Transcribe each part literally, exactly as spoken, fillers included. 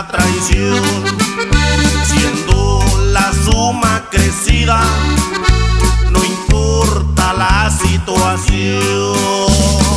la traición, siendo la suma crecida, no importa la situación.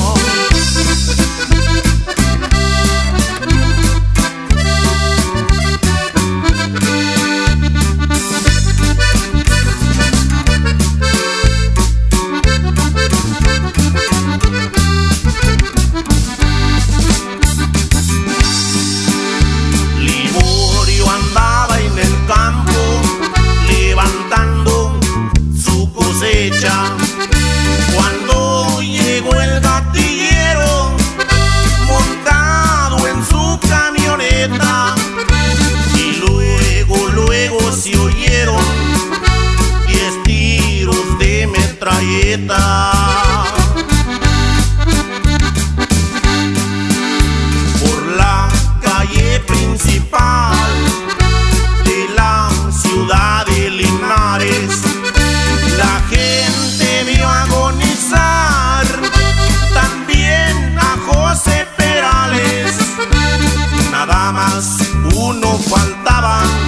Cuando llegó el gatillero montado en su camioneta, y luego, luego se oyeron diez tiros de metralleta. Por la calle principal de la ciudad de Linares, la gente vio agonizar también a José Perales. Nada más uno faltaba